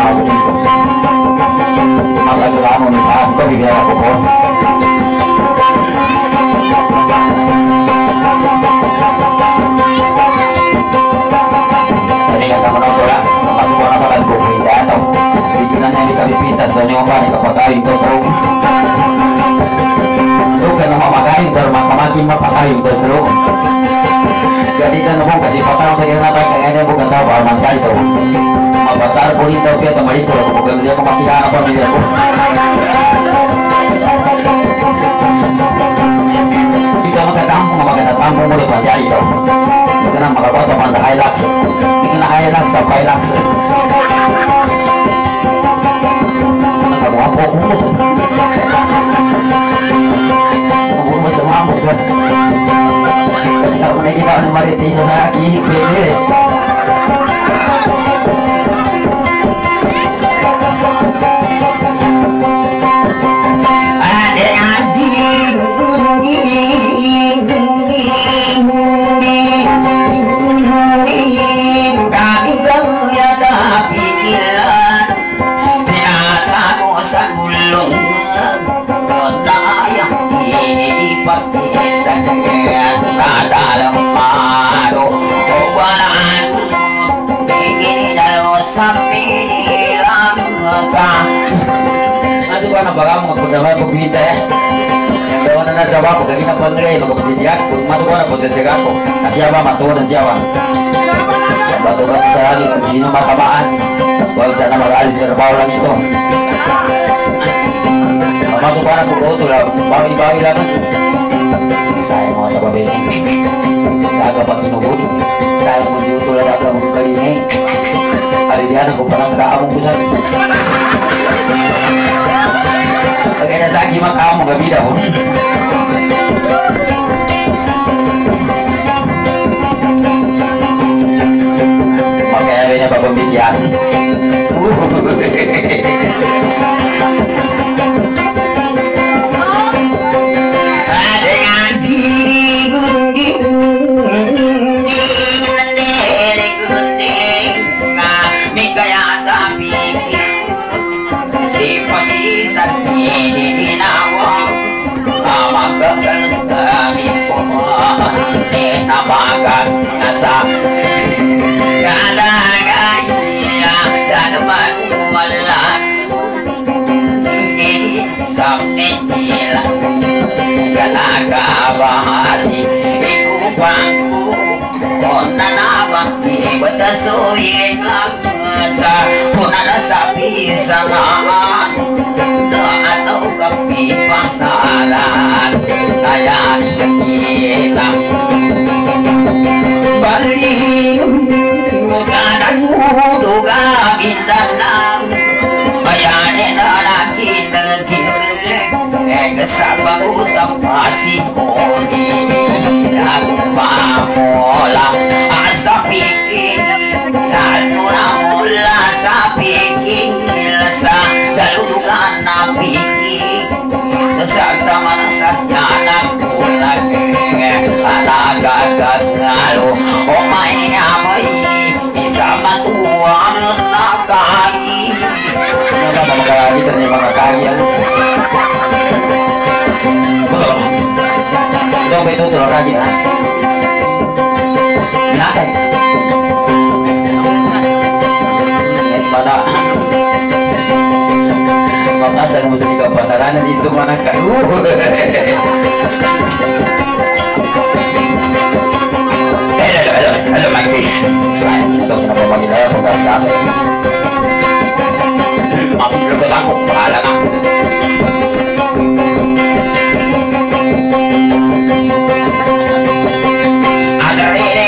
ako dito. Magkagano ni taas ko, bigyan ako po. Tanigan ka mo na ko lang. Kamasok ko na sa nagpupunta ito. Bigilan niya ni Kalipitas sa inyo pa, ikapagayin ko ito. Suka na mamagayin, pero makamatin mapakayin ito. Jadi kan naman kasi patang sa kanya natin kaya niya bukan daw para mangkal ito. Mabatar po rin daw piya tamari ito. Kung bukan niya makakilala pa niya po. Hindi ka magkatampong mo rin panjari ito. Hindi ka na makakota pa sa Hilux. Hindi ka na Hilux sa Hilux. Nagawa po kumus. Kumus sa mga amos ba? Kalau kita orang maritis saya lagi beli. Bagaimana pagkakama pagpilita ya yang daw na nasawa ko kagina panglay magpapasitiyak kung matuwa na pagkakasiyak ko na siya ba matuwa ng siya ba batukan sa lagi kung sino makamaan huwag sana mag-alit trabaho lang ito masuk pa na kung ito lang bawi-bawi lang sayang mga sa babi kaga pag inubod sayang mo si ito lang ang mga kalinay alidihan ako parang kaamong kusan Pag nasa akin makao mo gabida ko. Makaya niya papabigyan. Nabagan nasa kalagaya dan manuwalan jadi sampai kalaga bahasi ikupangku konanabang ibatasoy ngagsa kunana sapi sangaan atau kapi pasalan saya kita balik kanan duga bintang bayarin lagi negeri sabang utang masih koni aku pamola asa pikir lalu namola sapikir sa dalugan napikir sesakta manasanya anakku lagi alagagag ngalo o may amay isa matuwa ng nakagi ano ba magkakagi ito niya magkakagi ano ito ba ito tulong lagi ha nakay pada makasan mo sa ikaw pasaranan dito mga kalu Halo Mike Fish, saya untuk kenapa bagi saya tugas kasih. Maaf dulu aku, pahala aku. Ada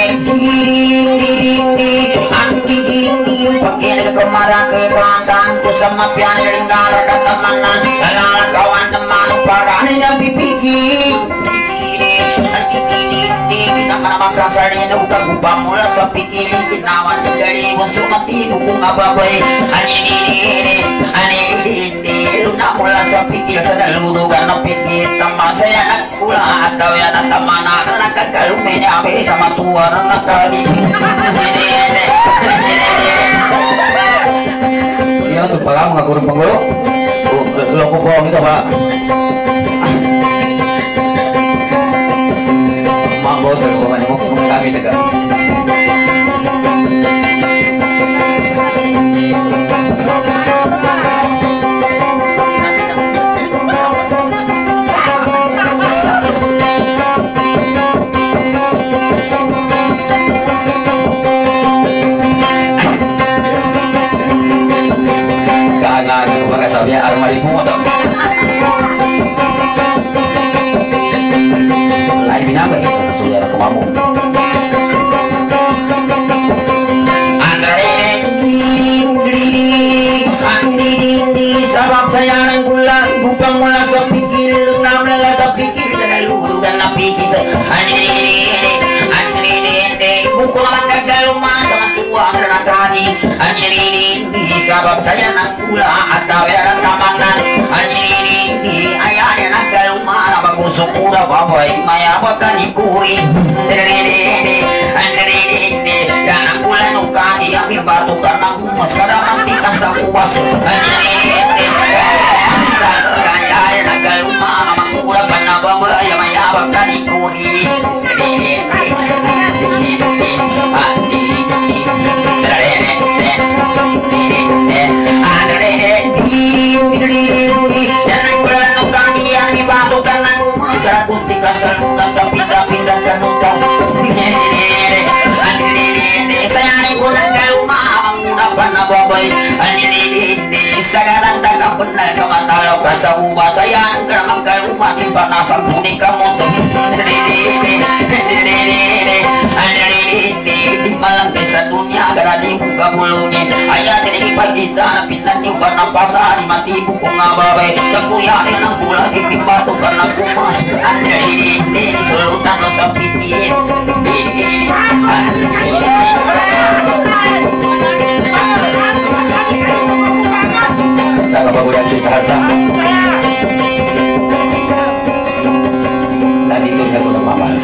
pakai kemarin ke kandangku sama pian ringgal kata mana, lalala kawan teman parane yang pipiki. Makasari na ukagupa mula sa pikili kinawan ng gali kung sumati kung ababay anilindi luna mula sa pikil sa dalulugan ng pikil tama saya nagkula at daw yan ang tama na nagkagalumin niya abe sa matuwa ng nakali jangan tuh pala mengakur penggolo. Lo kokong itu pak. Mambo tuh kemana mau kami tegak. Almari motor lain binapa itu saudara kemamu sabab saya nanggulan bukan mula sepikir namanya sepikir dan lulu dan napi kita bukan gagal rumah sama tua dan tadi sabab saya nanggulan atau ada tamanan ini ayahnya nagal rumah nama kusuk udah babai maya bakal dikuri dan nanggulan ukani yang batu karena humus karena mati kasa kuas ayahnya nagal rumah nama udah karena babai maya bakal dikuri sekarang tak benar kemana kasa ubah saya gerak ke rumah di panasan buni kamu tuh di malang desa dunia gara di buka bulunya ayah dari pagi tanah pindah di warna pasar di mati buku ngababe aku yang nang pula di batu karena kumas di sulutan lo sapitin kalau bagus cerita harta nanti itu saya udah paman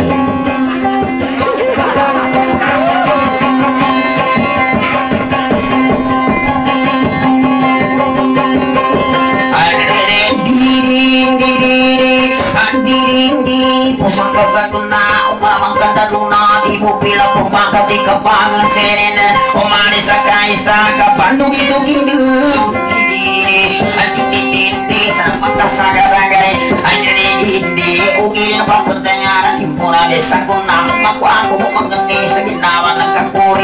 pusaka guna umar mangkanda luna di mobil pemangkat di kepangan senen umari sakai saka pandu gitu gitu sama kasagadagai anjani di ugil pertanyaan himpuna desa guna maku aku menggeni seginawan nakakuri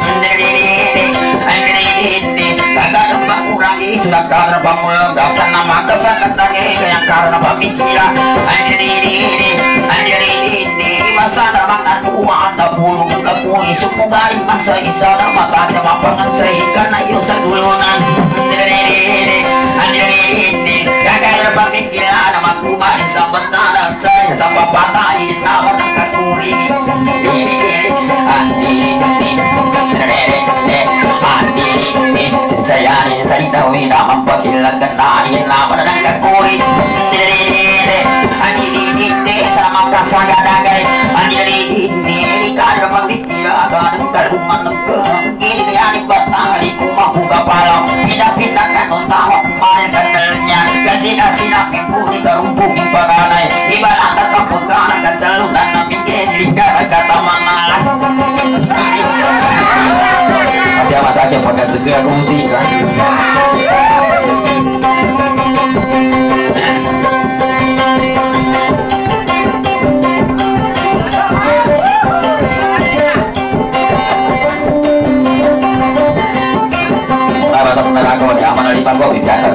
anjani kagak dempak kurangi sudah karena pamul dasar nama kasagadagai yang karena pamikira anjani masa makan tua anda bulu ke puli suku garing masa isa nama tanya mapangan saya karena yuk sadulunan gagal pemikiran nama kumarin sampai tanah saya sampai patahin nama nak kuri saya ini saya tahu tidak memperkilakan dari nama nak kuri sama kasagadagai anjali ini kalau pemikiran agar rumah negeri ini ani batari kumah buka palau pindah-pindahkan utama kemarin kandelnya kasih napi puni kerumpung imparanai ibarat kata pegang akan selalu dan napi jadi kata mana ada masa aja pada segera rumtikan Aku di aman di pangkau biasa.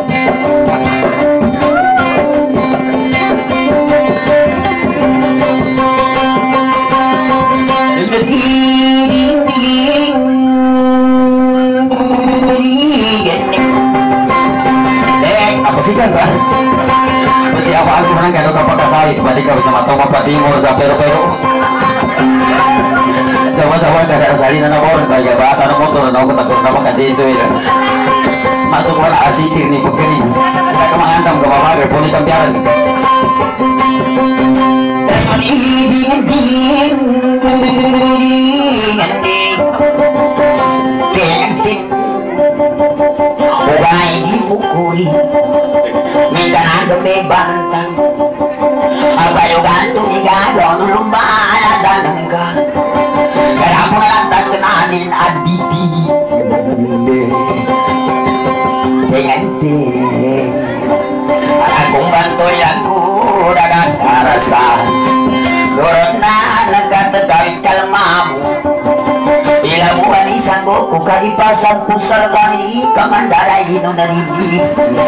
Apa sih kan? Berarti apa aku menang kalau kapal kasai kembali kau sama Tongok Timur sampai Peru. Sama-sama kada salina na orang kaya bata na motor na ako takot na makasito ila masuk wala asitir ni pagkani sa kamangandam ka mamagar po ni kampiyaran kuri Mingganan gede bantang Abayo gantung igado Nulumbana danangka Kaya mo nalang kenanin aditi Ting-ting Akong bantoy aku dagang karasan Doron na nagkatagawin kalmamu Bila mo anisan ko kung kaipasang pusal kami Kamandaray ino narinig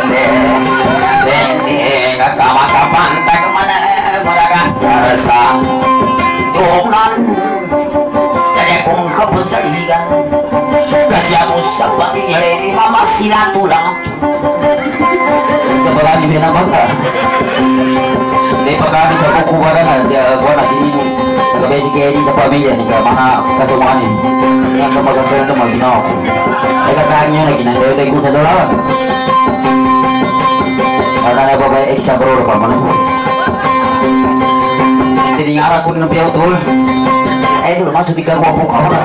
Dendeng kamakapantag mana dagang karasan Doon Jadi akong kapusaligan Kasi ako sa pangingili Mama sila tulang Kebalani bina bangka. Di pagkami sa buku barang dia gua nanti sa basic edi sa pamilya ni ka mga kasumaan ni. Yang magaganda mo ginawa ko. Ay kakaanyo na ginandoy ko sa dolawan. Karena na ba bay sa bro pa man ko. Hindi nga ako ng piyaw tol. Ay dulu masuk bigar ko ka na.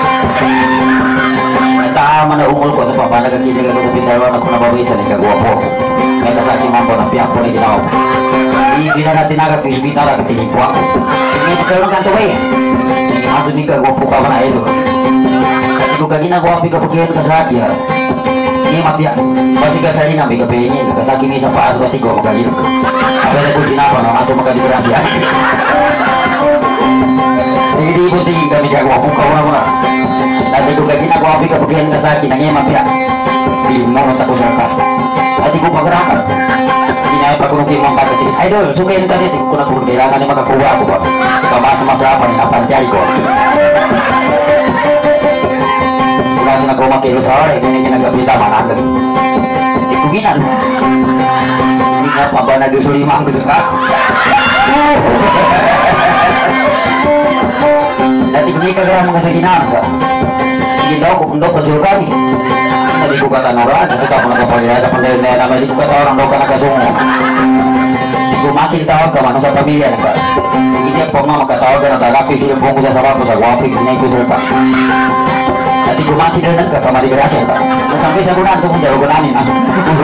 Tama na umul ko pa pa nagkikita ko pindawan ako na bawisan ni kagwapo. May kasaki mambo ng piyak ko na ginawa. Hindi na natin nagkakisbita na katingin ko ako. Hindi ko karoon kanto ba eh. Masuk ni kagwapo ka na ito. Kasi ko kaginagawa pagkapagihan ka sa akin. Ini mapiak. Pasti kasali na bigapingin. Kasaki ni sa paas bati ko magagin. Abay na kung sinapa na masuk magkadigrasya. Hindi po tingin kami kagwapo ka na. Dati ko kaginagawa pagkapagihan ka sa akin. Nangyay mapiak. Di mo ako sa ka. Dati ko pagkarakan. Inay pa kung kimong katatin. Idol, sukayin ka dito. Kung ako kailangan ni makakuha ako pa. Kamasa-masa pa rin napantyari ko. Kasi nagkumakilo sa oray, kaya ginagapita managag. Hindi ko ginan. Hindi nga pa ba nagsusulima ang gusto ka? Dati ko hindi kagara mga sa ginaan ka. Hindi daw ko kundok pasul kami. Hindi ko katanuraan. Ito ako nagpapalila sa pandayon na naman. Hindi ko katawan daw ka nakasungo. Hindi ko makin tawag ka man sa pamilya na ka. Hindi ako pa makatawag ka na talapi silang pong ko sa sabak ko sa guwapig. Hindi ko sila ka. Nanti ko mati na nagkakamali grasya ka. Sampai sa gunan, kung jaro gunanin ha.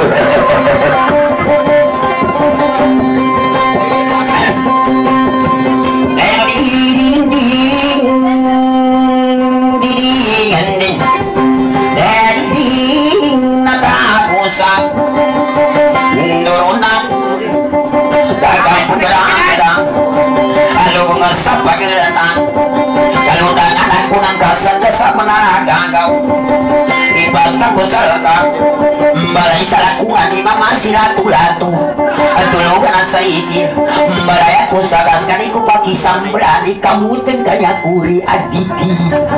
Ibasa ko sa lata Balay sa lakungan ni mama sila tulato At tulugan na sa itin Balay ako sa kaskani ko pakisambra Di kamutan kanya kuri aditi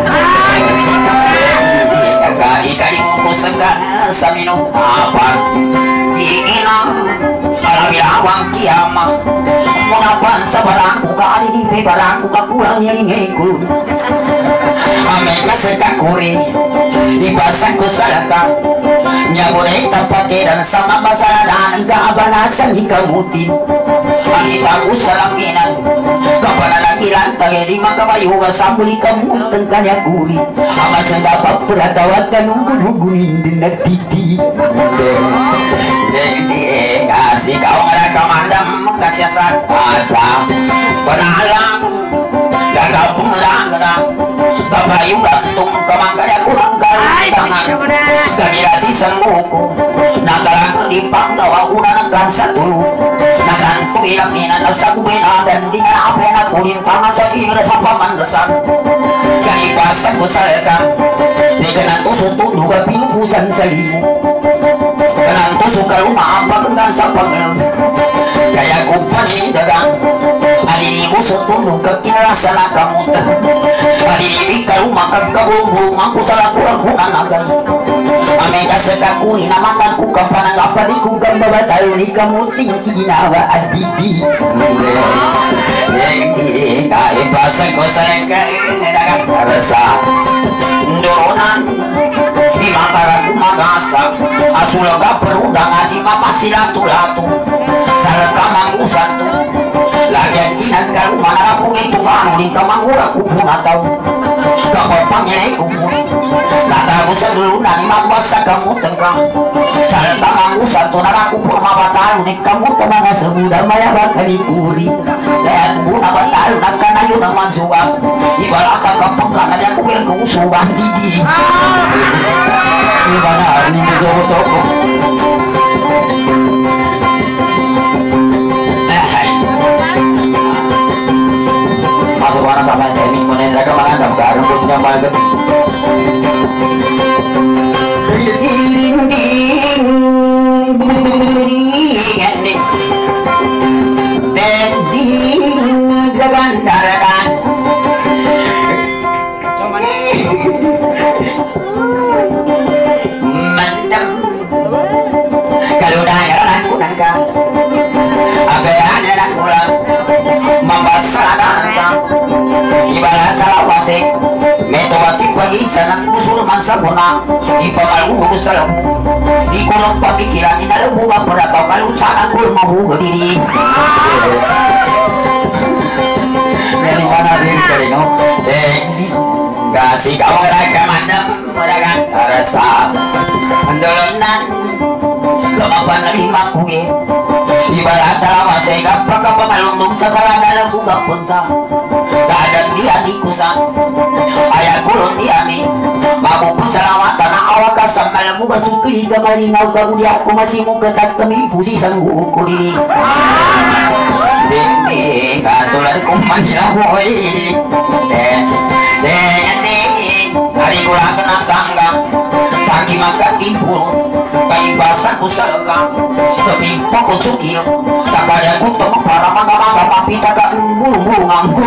Kagari-kari mo ko sa minutapan Di inang Alawilawang kiyama Munapan sa barang ko kari di pe barang ko kakurang nilingay ko Amay ka sa kakuri Ibasang ko sa lata Nyabunay tapatiran sa mapasalanan Kaabanasan ikamutin Ang itago sa langinan Kapanalagilan tayo di makabayuga Sa muli kamutan kanya kuri Ama sa dapat peratawat Kanunggun-hunggunin din nagtiti Kasih kau ngerekamandam Kasih sa asa Penalang Gagap pengerang-gerang Kabayu gantung Kamangkaya kurang tangan Ganirasi semuku Nagalang di panggawa Una negasa dulu Nagantu ilang ina Nasa kubena Gandinya apa yang aku lintang Sa ira sa pamandasan Ganipasan ko sa leka Diganan tusuk tuduga pinupusan sa limu Ganan tusuk ka rumah Pagenggan sa panggalang Kaya kupan ini dagang Alini busuk tunduk Kekinrasa na kamutan Alini ka rumah Kagkabulung-bulung Aku salah kurang-kurang agar Amay kasakakuni Namakan ku kapananggapan Di ku kambabatal Ni kamu tinggi ginawa adidi Kaibasan ko sa lengka Dagang karasa Doronan Di mataran kumagasa Asulaga perundangan Di mapasila tulatu Sa rekamang usan tu Lagian Pangilinan kalau mana aku itu kan di kamangura kupun atau kapal pangilai kupun nata aku sedulu nani magbasa kamu tengkang salah tanganku satu naraku pun mabatalu di kamu tenang semudah maya bakal dikuri dan buna batalu nakkan ayo naman suka ibarat kapang kanan aku yang keusuhan didi gimana ini musuh-musuh masuk warna sama ini kemudian jaga makan dan karung punya banget kalau daerah aku nangka abean dan pulang membasarkan ibarat kalau wasik metowati pagi sanang kusur mansa puna ipamalu kusal di kolong pemikiran ina buka berapa kalau sanang kul mau diri dari mana diri dari no kasih kau raga mandam meragan rasa andolonan kemapan lima kuge ibarat lama saya gampang kapal malundung sasaran dalam buka punta keadaan dia di kusan ayat kulon dia nih mabuk selama tanah awak kasam dalam buka sukri kembali ngau kau dia aku masih mau ketat kami pusi sanggup diri ding kasulah kumani boy hari kurang kena tangga sakit makan timbul kayu basah kusalga tapi pokok sukil sakaya kutuk para mangga-mangga tapi kakak bulu-bulu nganggu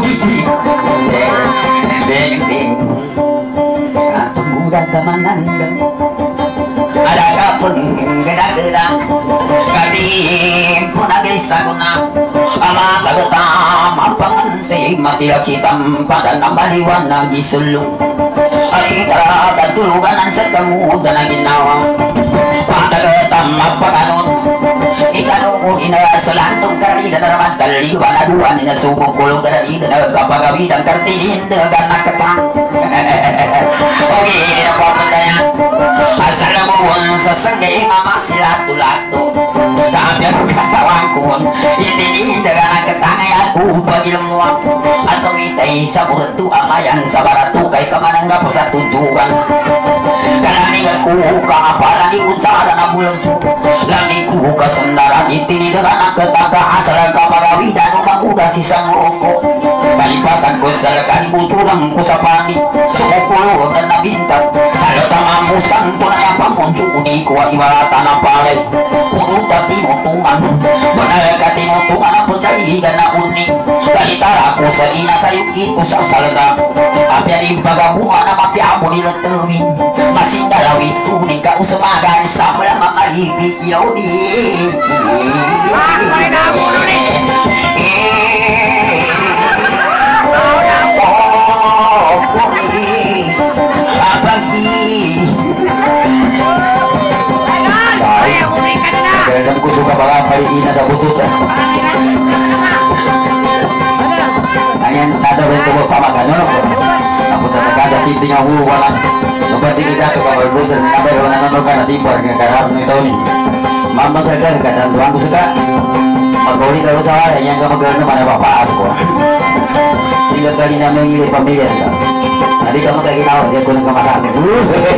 ding tunggu dan teman ada kapeng geda-geda kadim pun agak saguna ama kagetam apangan si mati laki tanpa dan nambali warna di sulung hari terada dulu kanan sekamu dan lagi nawa pada ketam apa kanun ikan umu ina selantung kari dan ramat kali wana dua ina suku kulung kari dan kapagawi dan kartinin dengan ketang oke apa pendaya assalamualaikum sesengge mama silatu-latu tapi aku katawangkun ini dengan ketang aku bagi lemuak atau kita isa bertu amayan sabaratu kay kemana nggak pusat tujuan karena aku kapalan di utara na bulan lagi ku kesendaran ini dengan ketangga asal kapagawi dan rumah udah sisa ngoko kalipasan ku selekali buturang ku sapani suku kulo dan nabintang kalau tamamu santo na yang pangkon suku di kuwa ibaratan apalay kudu tati motungan benar kati motungan apa jadi gana unik kalitara ku sa ina sayuk itu sa salga apya di bagabungan na mapyamu niletemin masih dalau itu nika usemagan sa malang malibi yodi dan ku suka banget hari ini sa butut hanya ada bentuk pamaganyo aku tetap ada titik aku wala seperti kita tuh kalau bosan sampai orang nonton kan nanti buat ngekarap nih tahun ini mama sadar kadang tuan aku suka magoli kalau salah yang kamu gerno mana bapak aku tiga kali namanya ngilih pamilya sa nanti kamu kayak gini awal dia kuning kemasan dulu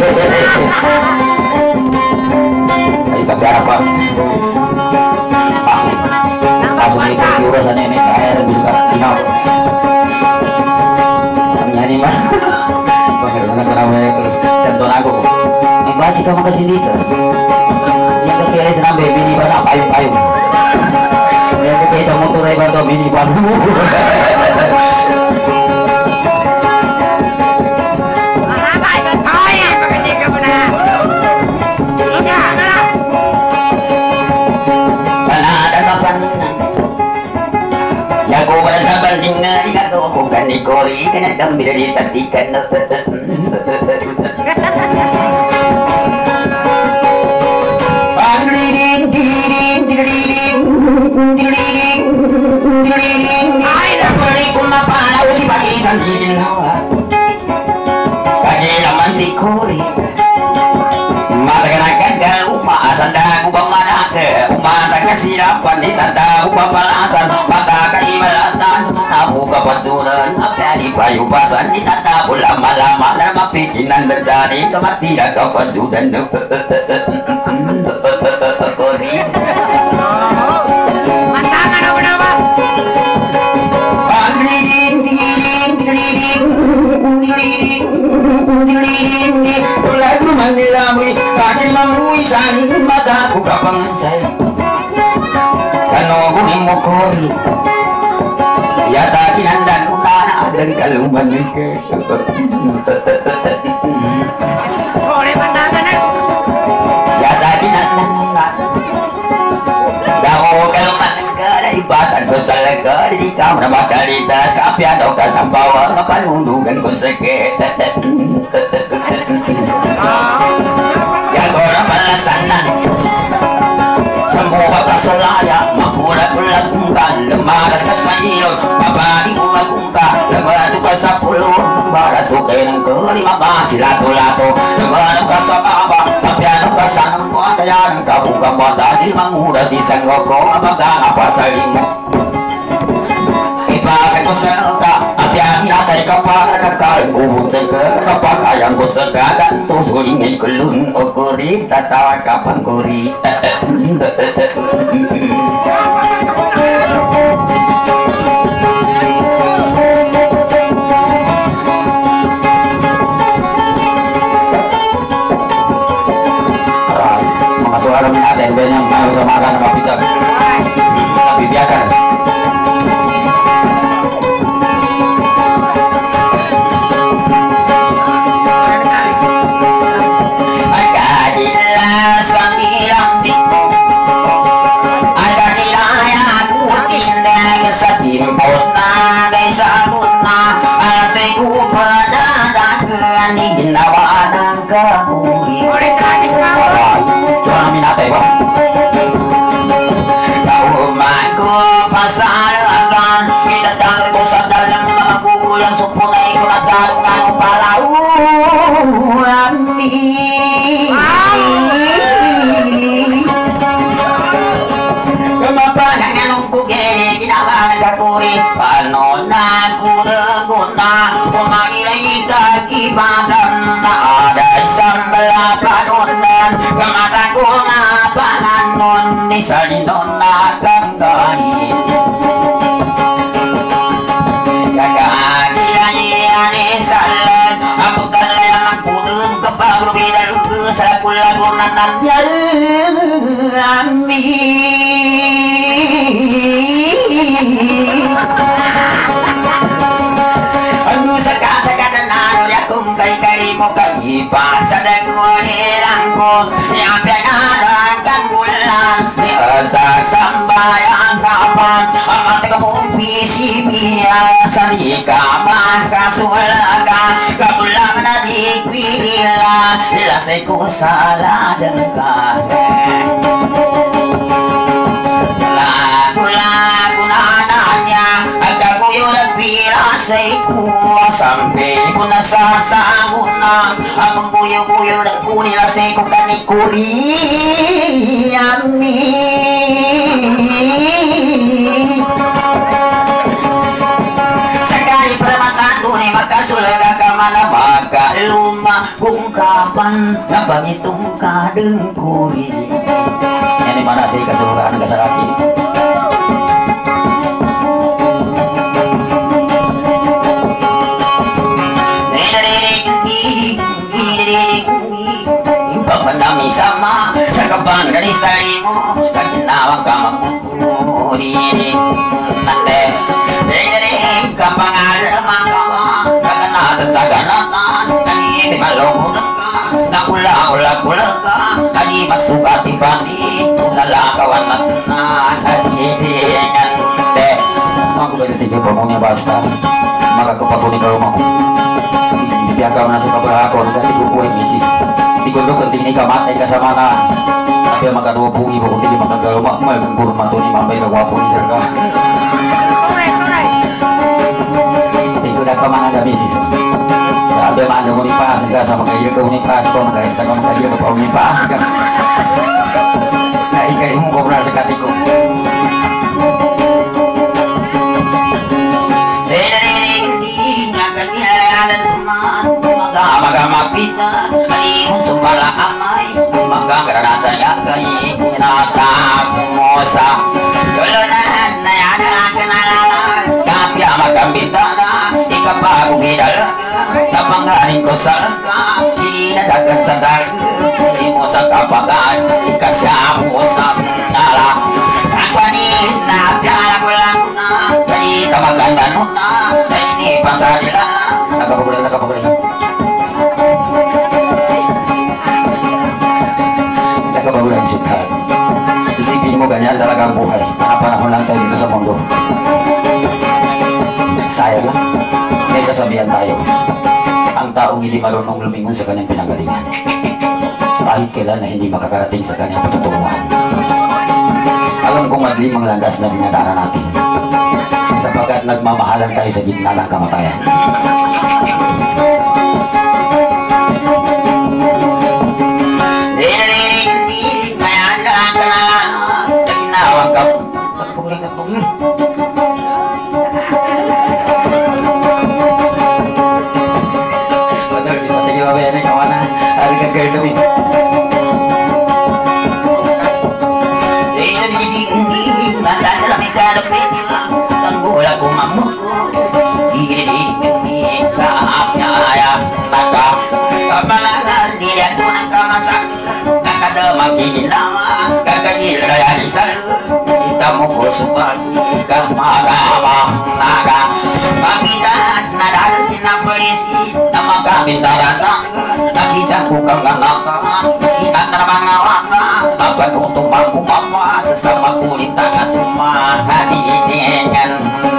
tapi apa langsung ikut urusan ini kayak dan juga tinggal nyanyi mah bagaimana kenapa itu tentuan aku masih kamu ke sini tuh yang kekira senang baby ini pada payung-payung yang kekira sama turai pada mini pandu Jago pada sabar dengar jago bukan dikori kena dam bila ditatikan Diring diring diring diring diring diring ginawa kagilaman si Kuri mataganakan ka umaasan na kumamanaga umata ka sirapan di tanda upapalasan mata ka imalatan nabu ka pansuran apyari payupasan di tanda ulama-lama na mapikinan berjani kematira ka pansudan Kuri Mantangan apa nama? Lagu mengilami kaki mamui sani mata buka pengencai kano kuning mokori ya takinan dan unana dan kaluman ke Boleh mantangan ya takinan dan unana dawo kaluman ke dari pasan ko salaga di kamar bakalitas kapiado ka sampawa kapanundugan ko seke ya gora malasanan semua kasolaya mapura-pura kungka lemaras ka sa ilog babadi kung kungka lematu ka sa pulong barato kayo ng kelima silato-lato sebarang ka sa baba papiano ka sa ng kaya ng kabuka bata di manguda si sanggoko abaga apa sa limo ipasay ko sa ka apiang hinatay ka para kakal kubong sa ka kapag ayang ko sa kagan tusulingin kulun o kuri tatawa ka pang kuri mga suara natin banyak mau sama makan sama pita tapi biasa Boleh gratis kau. Jangan minat ya, Pak. Kau mangku pasarakan kita tahu bosan dalam aku yang sempurna ikut acarkan kepala kemapanan yang nunggu gini ginawa kakuri panonan kudeguna kumangilai kaki badan ada sambal panunan kemata guna panganon nisalidona kangkari kakak kira-kira salat aku kalian kudeng kebaru bidal kesalaku lagunan rami Anu saka-saka dan anu yakum kai-kai mo kai pasada ko nirangko ni apyanan kan bulan ni asa sambayang kapan amat kemumpi si biasa di kamar kasulaga kapulang na di kwila nilasay ko salah dengkah lagu-lagu nananya agak kuyuh dan pirasaiku sampai ku nasasaguna abang kuyuh-kuyuh dan kunilasaiku kanikuri ami sekali permata tuni maka sulaga kamana maka luma kung kapan nabang itong kadengkuri ini mana sih keseluruhan kesaraki Pemandami sama Sekabang dari sarimu Kaginawang kamangkuri Nante Dari kampangan Mangkawa Saganatan saganatan Kani malong Nakula-ula-kulaga Kani masukati pandi Lalakawan masna Hadihingan Nante Aku berhenti pemungnya basta Maka kepatuni kalau mau Biarkan nasi kabarako Nggak dibukuin misi Digundok kenting ni kamatay kasama na tapi ang magkaroon po iba kung hindi magkagawa magkaguro matuni mambay kagwapo ni Sir ka hindi ko na kamana ka sa magkaya ka unipas ko magkaya sa magkaya ka pa unipas ka na ikay mo kobra sa katiko Magamapita alimong sumpala amay magagarana saya kay kinatamosa dulunan na yan ang kanalanan kapya magambita na ikapagong idalaga sa pangaling ko sa laga inadagan sa dalag hindi mo sa kapagan ikasya mo sa nala kakwanin na piyala ko lang na kay kamaganda nun na na hindi pa sa nila nakapagulan kabagulan suthan. Isipin mo ganyan talaga ang buhay. Panahon lang tayo dito sa mundo. Sayang lang. May kasabihan tayo. Ang taong hindi marunong lumingon sa kanyang pinanggalingan. Kahit kailan na hindi makakarating sa kanyang patutunguhan. Alam kong madlim ang landas na dinadaanan natin. Sapagkat nagmamahalan tayo sa gitna ng kamatayan. Kita mo ko subagi ka naga pamitan na darating na polisi na magamit na datang nakita ko kang ganaka inan na mga waka mapagutong magpumapa sa sama kulit na tumahaditingan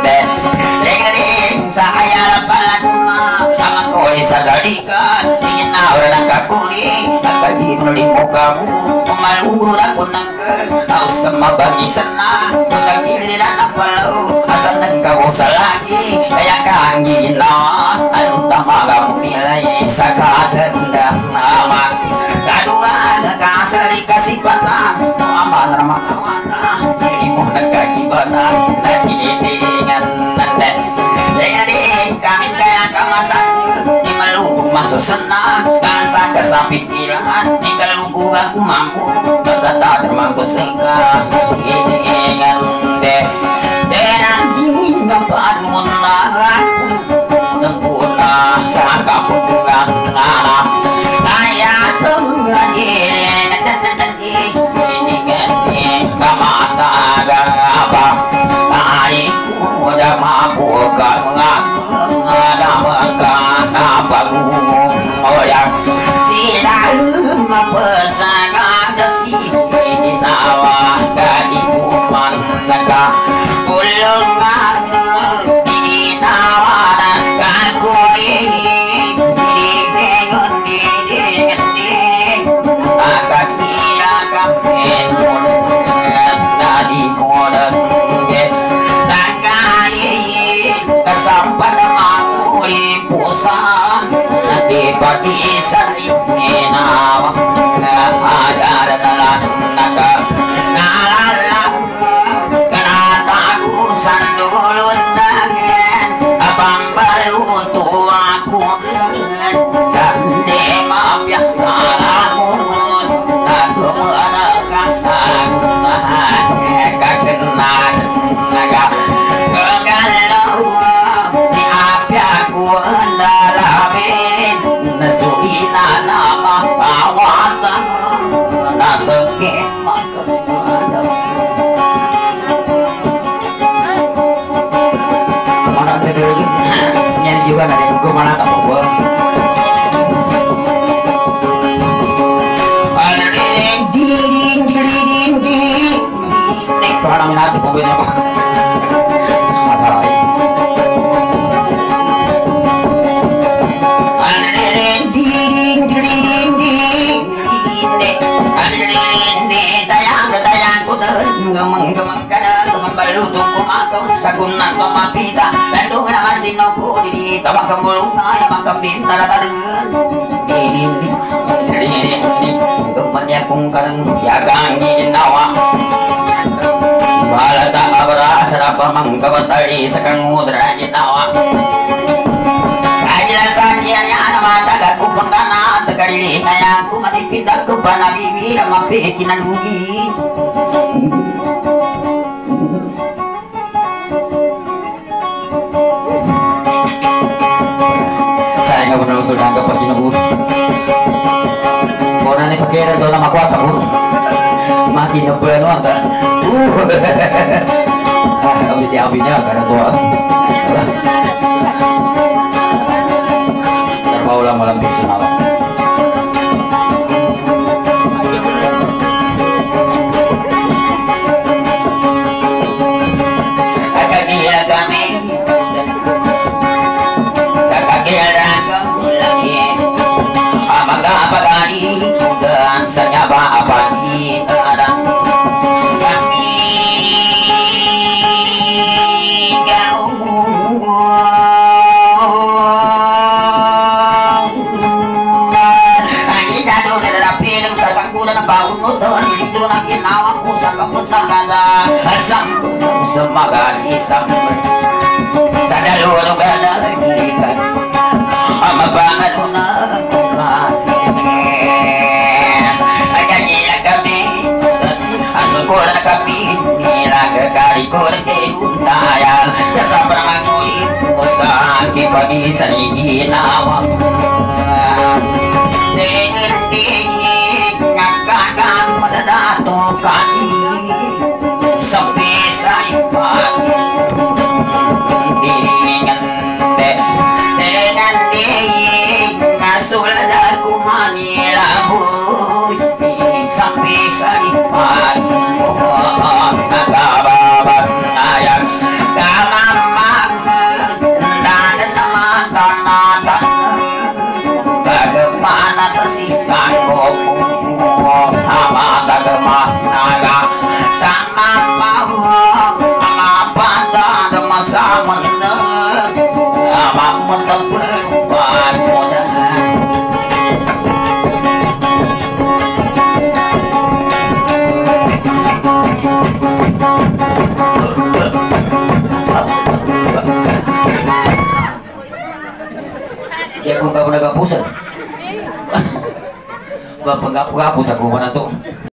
Ring sa kaya pala tuma ang kulit sa galikan tingin na wala ng kakuli nagkadino rin mo kamu umaluro na ko ng ako sa mabagisan na magkagili na ng palaw asan ng kawo sa lagi kaya kang ginawa anong tamaga mo nilay sa kaganda naman kadua nagkasali kasipatan naman na makawata hindi mo nagkakibatan na tinitingan nanden kaya din kami kaya kamasan di malubog masusana kansa ka sa pikiran di kalugugan kumampo magkatadarman ko sika iningan de denang ngapan mo na nagpuna sa kapugan na kaya tunggadin iningan kamatagan apa tarik ko na mabukan mga namakan na pag-umoyak sila mapasagan tawa kalipuman naga ulungan ditawanan kakuri dilipengon dilingan akan kirakan penun nalimodan nagay kasampan makuli pusan natipatisan inawang ada dalam naga nalalang kenatakusan dulu tangan abang baru tuaku sande mafia salamun aku merekasan kakenan naga kegalau di apiaku ndalabin nasuina nama pawatan nasakit makakadam mana tidur nyanyi juga nggak ada buku mana tak buku Parang natin po ba gemeng-gemeng kada gemeng balutung kumakaw sagunan pamati pita landung na masino ko di tabang kembulunga ya mangkam bintara tadeun ini kemudian kung karang yagang ginawa balata abra sarapa mangkabatari sakang mudra ginawa ajila sakianya ana mata gaku pangkana tegadili ngaya ku mati pindah ke bana bibi mape kinan rugi saya nggak benar betul nangkap pagi nunggu orang ini pakai itu nama kuat kamu makin nyebulan wangka abis abinya karena tua terbau malam semalam agak gila kami agak gila lagi amaga apa tadi dan senyapa apa di ada kami semagan isam sadalu gada kita ama banget una ajanya kami asukura kami nila kali korke untayal sabar mangui usah pagi sari nawa dengan dingin ngakak madadato kami sampai saya pagi dengan ngasul daku manilahu sampai saya pagi agababan ayam kamamang dan teman-teman bagaimana tersisa kopu ama bagaimana sama mau apa tak ada masa menang ama menang berubah mudah ya kung kamu nagapusat bapak ngapu-ngapu sa kumana to